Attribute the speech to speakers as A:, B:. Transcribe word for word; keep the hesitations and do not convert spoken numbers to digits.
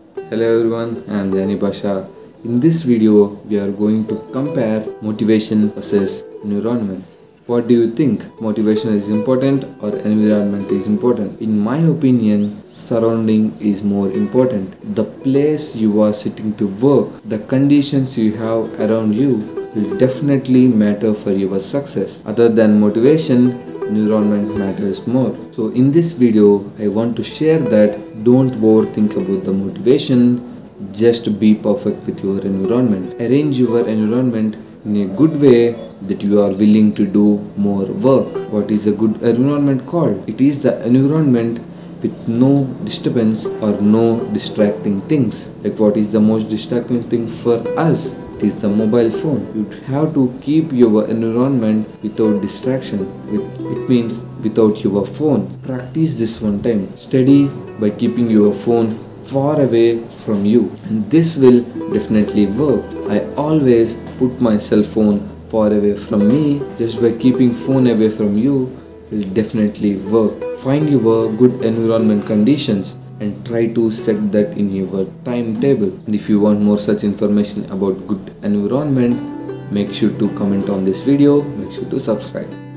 A: Hello everyone, I am Jani Pasha. In this video, we are going to compare motivation versus environment. What do you think? Motivation is important or environment is important? In my opinion, surrounding is more important. The place you are sitting to work, the conditions you have around you will definitely matter for your success. Other than motivation, environment matters more. So in this video, I want to share that don't overthink about the motivation, just be perfect with your environment. Arrange your environment in a good way that you are willing to do more work. What is a good environment called? It is the environment with no disturbance or no distracting things. Like what is the most distracting thing for us? It is the mobile phone. You have to keep your environment without distraction. It means without your phone. Practice this one time. Study by keeping your phone far away from you, and this will definitely work. I always put my cell phone far away from me. Just by keeping phone away from you will definitely work. Find your good environment conditions and try to set that in your timetable. And if you want more such information about good environment, make sure to comment on this video, make sure to subscribe.